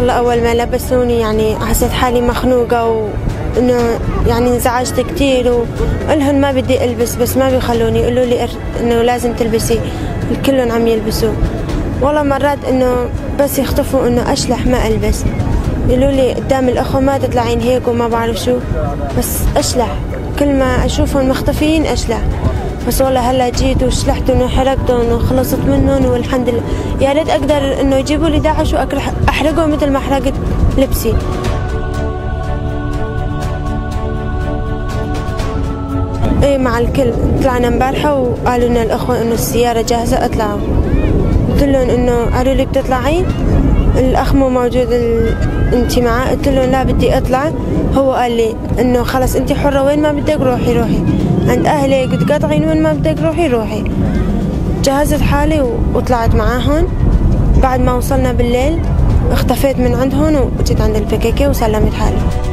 والله أول ما لبسوني يعني حسيت حالي مخنوقة، وإنه يعني انزعجت كتير، وقلهن ما بدي ألبس بس ما بيخلوني، يقولوا لي إنه لازم تلبسي، كلهم عم يلبسوا. والله مرات إنه بس يخطفوا إنه أشلح ما ألبس، يقولوا لي قدام الأخوة ما تطلعين هيك وما بعرف شو، بس أشلح كل ما أشوفهم مختفيين أشلح. بس والله هلا جيت وشلحتهم وحرقتهم وخلصت منهم والحمد لله. يا ريت أقدر إنه يجيبوا لي داعش وأحرقهم مثل ما حرقت لبسي. ايه مع الكل. طلعنا امبارحة وقالوا لنا الأخوة إنه السيارة جاهزة اطلعوا. قلت لهم إنه قالوا لي بتطلعين؟ الأخ مو موجود، انتي معاه؟ قلت له لا بدي اطلع. هو قال لي انه خلص انتي حرة، وين ما بدك روحي عند اهلي، قد قاطعين وين ما بدك روحي. جهزت حالي وطلعت معاهم. بعد ما وصلنا بالليل اختفيت من عندهم وجيت عند البكيكي وسلمت حالي.